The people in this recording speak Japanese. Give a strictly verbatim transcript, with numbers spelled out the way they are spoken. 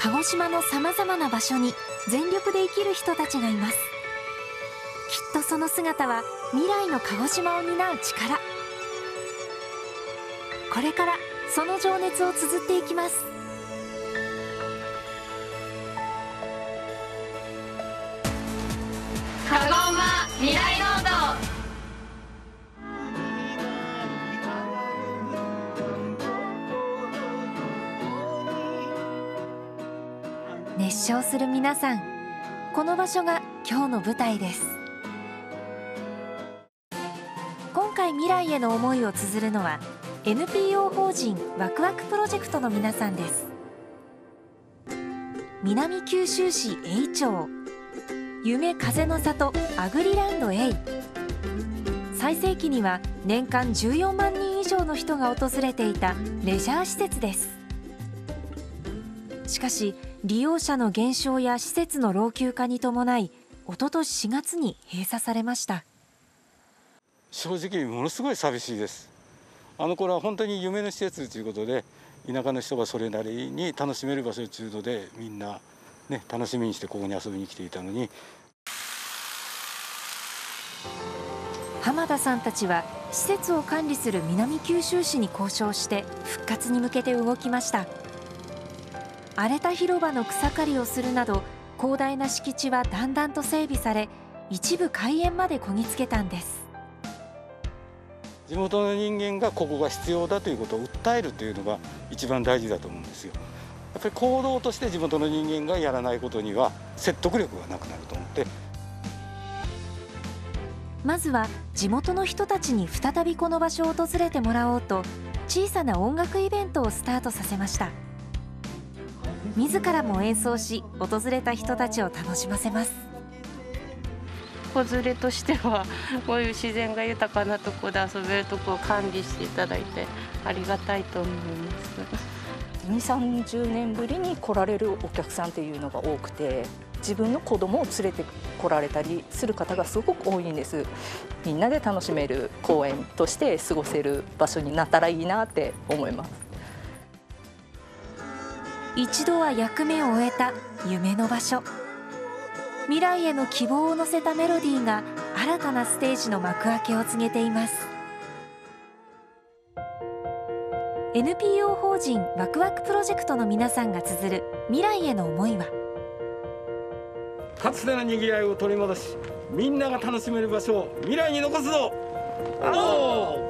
鹿児島のさまざまな場所に全力で生きる人たちがいます。きっとその姿は未来の鹿児島を担う力。これからその情熱を綴っていきます。 カゴンマ未来ノート。 熱唱する皆さん、この場所が今日の舞台です。今回未来への思いを綴るのは エヌピーオー 法人ワクワクプロジェクトの皆さんです。南九州市頴娃町、夢風の里アグリランドエイ。最盛期には年間じゅうよんまんにん以上の人が訪れていたレジャー施設です。しかし利用者の減少や施設の老朽化に伴い、一昨年しがつに閉鎖されました。 正直ものすごい寂しいです。あの頃は本当に夢の施設ということで、田舎の人がそれなりに楽しめる場所というので、みんな、ね、楽しみにしてここに遊びに来ていたのに。 浜田さんたちは施設を管理する南九州市に交渉して復活に向けて動きました。荒れた広場の草刈りをするなど、広大な敷地はだんだんと整備され、一部開園までこぎつけたんです。 地元の人間がここが必要だということを訴えるというのが一番大事だと思うんですよ。やっぱり行動として地元の人間がやらないことには説得力がなくなると思って、 まずは地元の人たちに再びこの場所を訪れてもらおうと、小さな音楽イベントをスタートさせました。自らも演奏し、訪れた人たちを楽しませます。 子連れとしてはこういう自然が豊かなところで遊べるところを管理していただいてありがたいと思います。 にじゅう、さんじゅうねんぶりに来られるお客さんっていうのが多くて、自分の子供を連れて来られたりする方がすごく多いんです。みんなで楽しめる公園として過ごせる場所になったらいいなって思います。 一度は役目を終えた夢の場所。未来への希望を乗せたメロディーが新たなステージの幕開けを告げています。 エヌピーオー 法人ワクワクプロジェクトの皆さんが綴る未来への思いは、 かつてのにぎわいを取り戻し、みんなが楽しめる場所を未来に残すぞ。おー